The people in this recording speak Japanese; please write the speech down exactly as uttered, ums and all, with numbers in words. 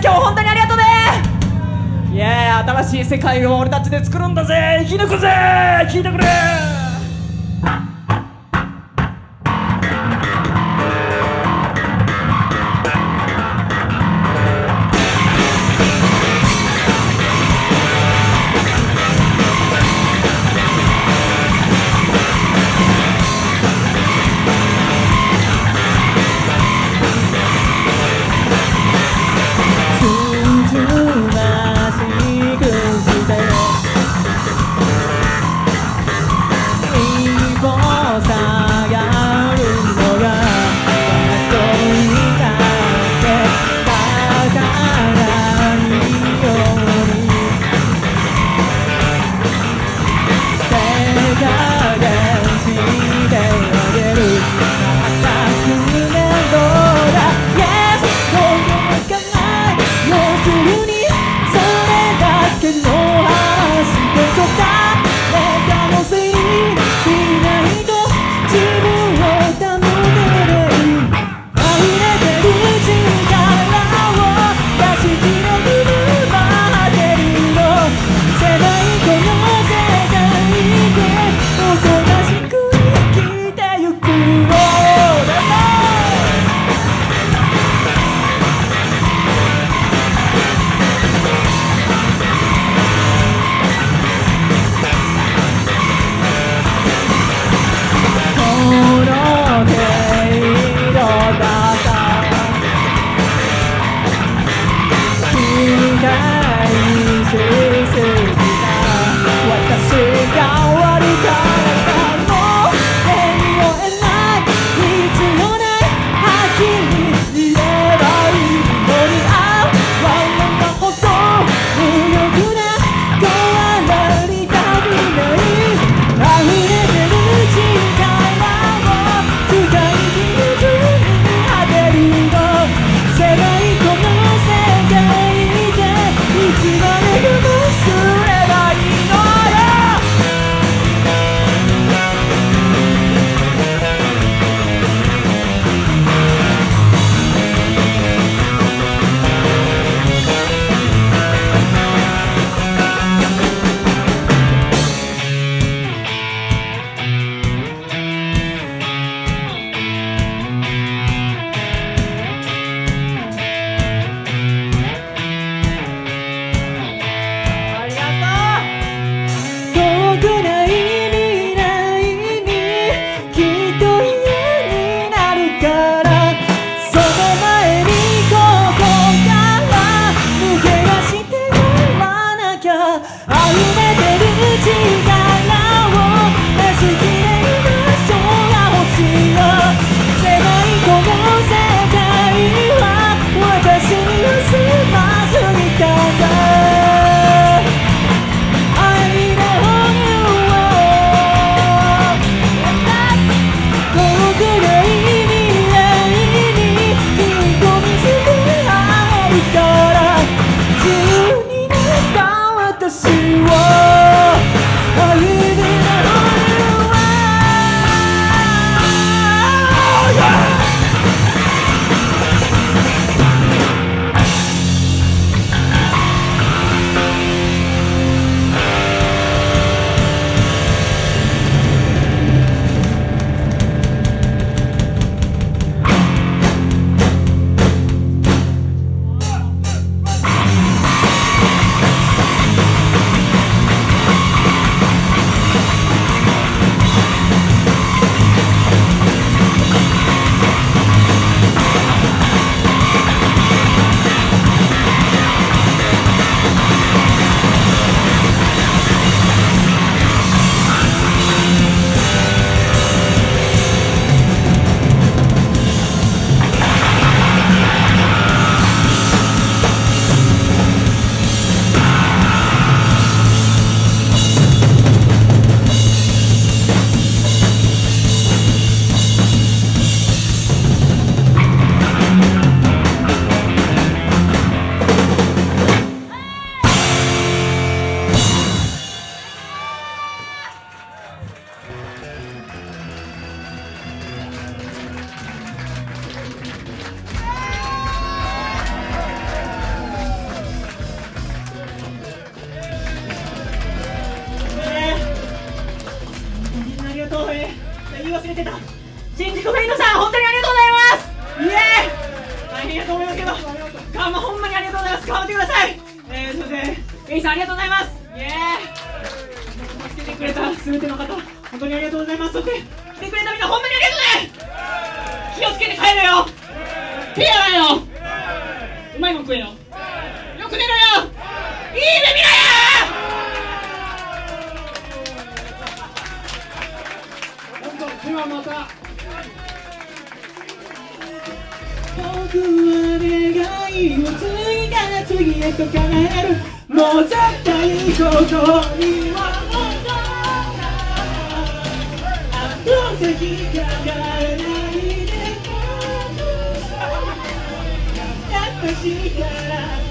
今日本当にありがとうね。いやー、新しい世界を俺たちで作るんだぜ。生き抜くぜ。聞いてくれ。 さんありがとうございます。イエーイ。助けてくれたすべての方、本当にありがとうございます。そして来てくれたみんな、本当にありがとうね。気をつけて帰れよ。手やらよ。うまいもん食えよ。よく寝ろよ。いい夢見ろよ。 本当ではまた。 僕は願いを次から次へと叶える。もう絶対ここには戻らない。後先考えないで。やっぱしたら